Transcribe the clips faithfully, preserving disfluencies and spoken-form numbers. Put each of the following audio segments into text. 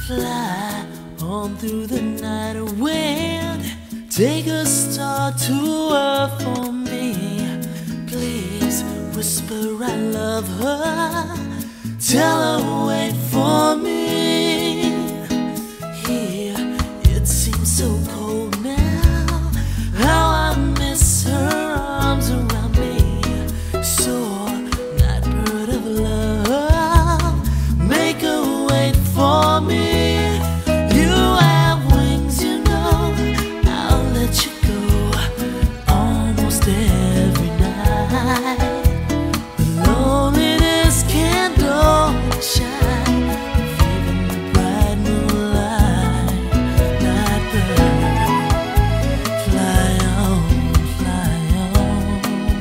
Fly on through the night wind. Take a star to earth for me. Please whisper I love her. Tell her wait for me. Here it seems so cold now. How I miss her arms around me. So nightbird of love, make her wait for me. You have wings, you know, I'll let you go almost every night. The loneliness candle shine, even the bright moonlight. Nightbird, fly on, fly on.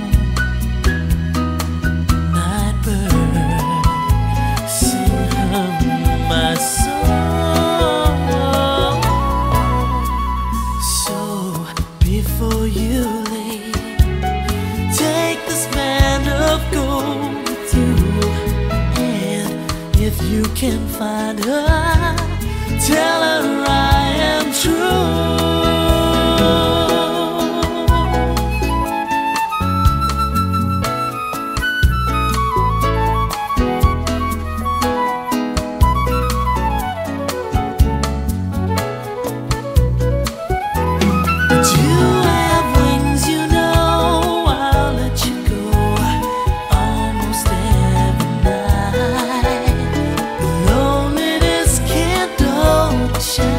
Nightbird, sing her my song. So before you leave, take this band of gold with you. And if you can find her, tell her I am true. But you have wings, you know, I'll let you go almost every night. The loneliness can't shine.